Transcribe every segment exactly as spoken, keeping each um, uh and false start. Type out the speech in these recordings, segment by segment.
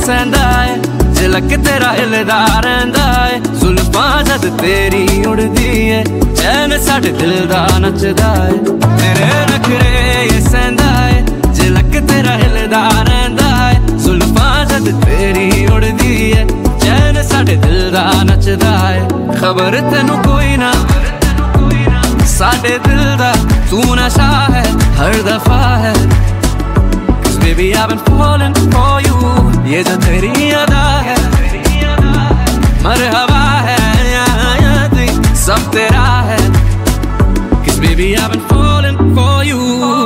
सहंदा है, झलक तेरा हिलदा रहिंदा है। जुल्फां जद तेरी उड़दी है, चैन साडे दिल दा नचदा है। तेरे नखरे ये सहंदा है, झलक तेरा हिलदा रहिंदा है। जुल्फां जद तेरी उड़दी है, चैन साडे दिल दा नचदा है। खबर तेनू कोई ना साडे दिल दा, तू नशा है हर दफा है। Cause baby I've been falling for you, ये जो तेरी अदा है मरहबा है, याद सब तेरा है। Cause baby I've been falling for you।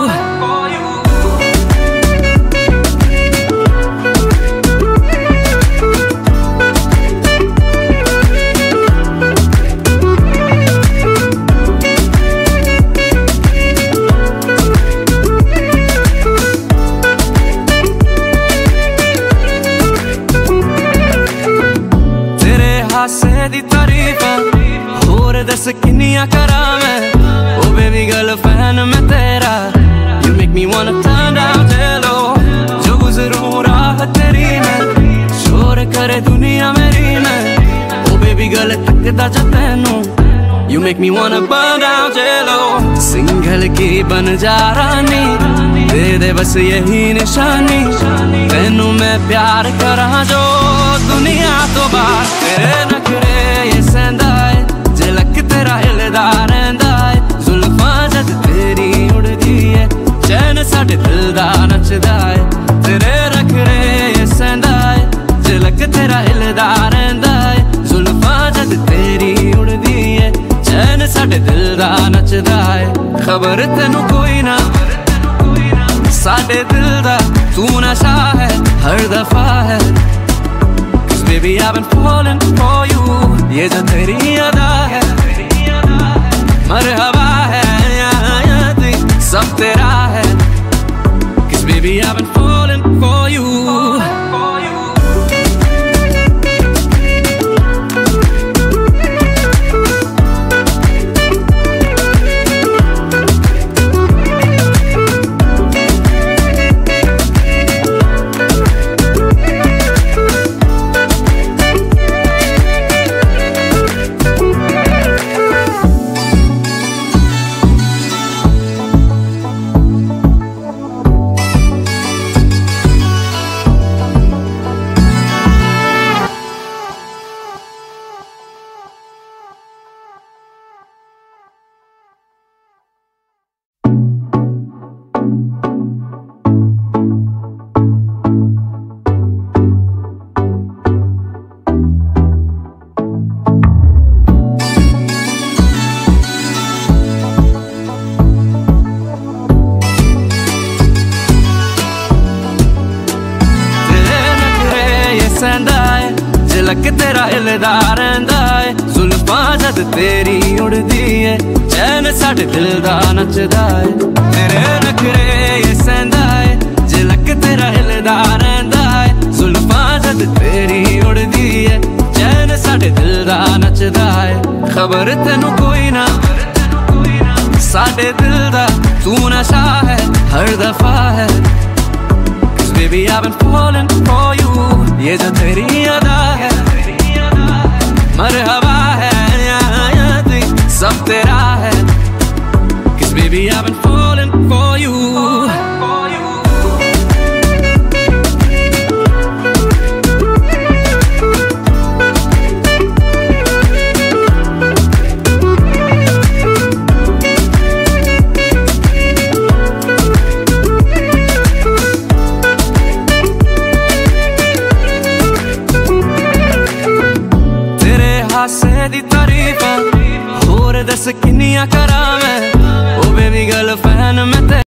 हासे दी तारीफां होर दस किन्नियां करां मैं। ओ बेबी गर्ल फैन मैं तेरा, you make me wanna turn down hello। जो गुजरूं राह तेरी में, शोर करे दुनिया मेरी में। ओ बेबी गर्ल तकदा जो तैनू, you make me wanna burn down hello। Single की बन जा रानी, दे दे बस यही निशानी। तैनू मैं प्यार करां जो दुनिया तो बाहर। तेरे नखरे ये सहंदा है, झलक तेरा हिलदा रहिंदा है। जुल्फां जद तेरी उड़दी है, चैन साडे दिल दा नचदा है। तेरे नखरे ये सहंदा है, झलक तेरा हिलदा रहिंदा है। जुल्फां जद तेरी उड़दी है, चैन साडे दिल दा नचदा है। खबर तेनू कोई ना साडे दिल दा, तू नशा है हर दफा है। Cause baby I've been falling for you, ये जो तेरी अदा है मरहबा है, याद सब तेरा है। Cause baby I've been falling for you। झलक तेरा हिलदा रहिंदा है। जुल्फां जद तेरी उड़दी है, चैन साडे दिल दा नचदा है। तेरे नखरे ये सहंदा है, झलक तेरा हिलदा रहिंदा है। जुल्फां जद तेरी उड़दी है, चैन साडे दिल दा नचदा है। खबर तेनू कोई ना साडे दिल दा, तू नशा है हर दफा है। Cause baby I've been falling for you, ये जो तेरी अदा है मरहबा है, याद सब तेरा है। Cause baby I've been falling for you। हासे दी तारीफां होर दस किन्नियां करां मैं।